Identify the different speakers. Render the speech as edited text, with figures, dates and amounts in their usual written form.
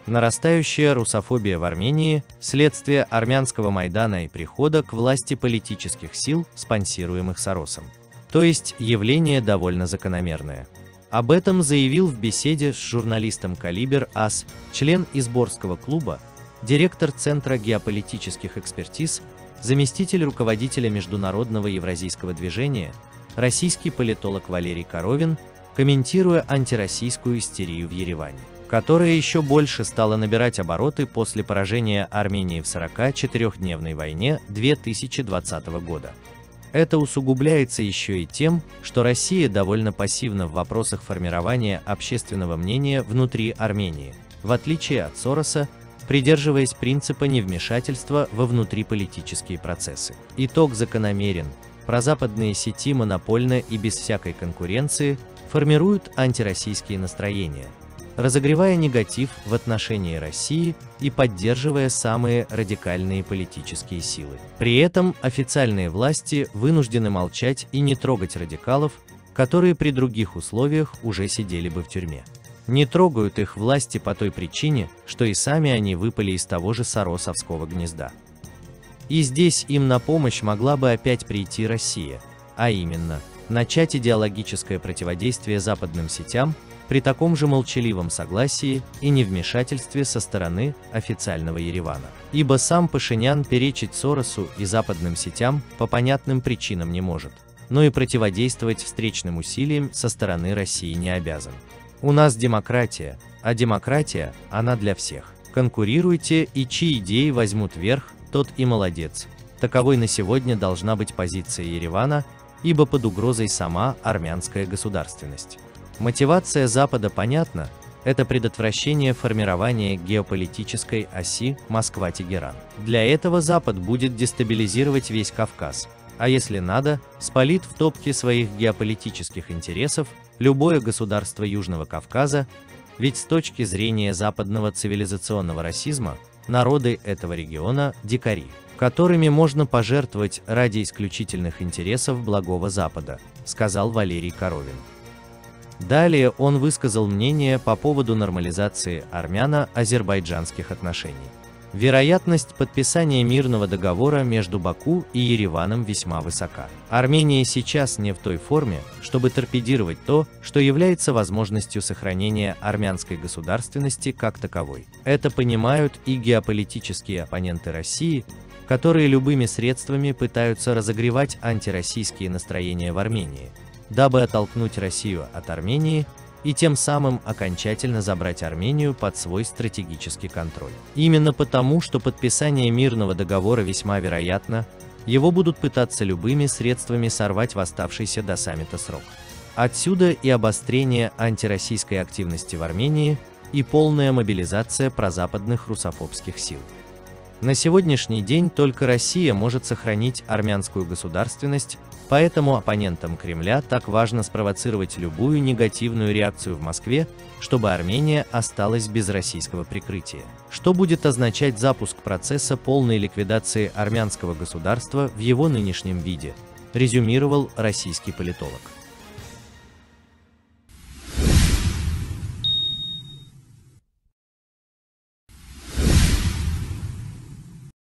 Speaker 1: Нарастающая русофобия в Армении – следствие армянского Майдана и прихода к власти политических сил, спонсируемых Соросом. То есть явление довольно закономерное. Об этом заявил в беседе с журналистом «Калибр» АС, член Изборского клуба, директор Центра геополитических экспертиз, заместитель руководителя Международного евразийского движения, российский политолог Валерий Коровин, комментируя антироссийскую истерию в Ереване, которая еще больше стала набирать обороты после поражения Армении в 44-дневной войне 2020 года. Это усугубляется еще и тем, что Россия довольно пассивна в вопросах формирования общественного мнения внутри Армении, в отличие от Сороса, придерживаясь принципа невмешательства во внутриполитические процессы. Итог закономерен. Прозападные сети монопольно и без всякой конкуренции формируют антироссийские настроения, разогревая негатив в отношении России и поддерживая самые радикальные политические силы. При этом официальные власти вынуждены молчать и не трогать радикалов, которые при других условиях уже сидели бы в тюрьме. Не трогают их власти по той причине, что и сами они выпали из того же соросовского гнезда. И здесь им на помощь могла бы опять прийти Россия, а именно, начать идеологическое противодействие западным сетям при таком же молчаливом согласии и невмешательстве со стороны официального Еревана. Ибо сам Пашинян перечить Соросу и западным сетям по понятным причинам не может, но и противодействовать встречным усилиям со стороны России не обязан. У нас демократия, а демократия, она для всех. Конкурируйте, и чьи идеи возьмут верх, тот и молодец. Таковой на сегодня должна быть позиция Еревана, ибо под угрозой сама армянская государственность. Мотивация Запада понятна – это предотвращение формирования геополитической оси Москва-Тегеран. Для этого Запад будет дестабилизировать весь Кавказ, а если надо, спалит в топке своих геополитических интересов любое государство Южного Кавказа, ведь с точки зрения западного цивилизационного расизма, народы этого региона – дикари, которыми можно пожертвовать ради исключительных интересов благого Запада, сказал Валерий Коровин. Далее он высказал мнение по поводу нормализации армяно-азербайджанских отношений. Вероятность подписания мирного договора между Баку и Ереваном весьма высока. Армения сейчас не в той форме, чтобы торпедировать то, что является возможностью сохранения армянской государственности как таковой. Это понимают и геополитические оппоненты России, которые любыми средствами пытаются разогревать антироссийские настроения в Армении, дабы оттолкнуть Россию от Армении и тем самым окончательно забрать Армению под свой стратегический контроль. Именно потому, что подписание мирного договора весьма вероятно, его будут пытаться любыми средствами сорвать в оставшийся до саммита срок. Отсюда и обострение антироссийской активности в Армении и полная мобилизация прозападных русофобских сил. На сегодняшний день только Россия может сохранить армянскую государственность, поэтому оппонентам Кремля так важно спровоцировать любую негативную реакцию в Москве, чтобы Армения осталась без российского прикрытия, что будет означать запуск процесса полной ликвидации армянского государства в его нынешнем виде, резюмировал российский политолог.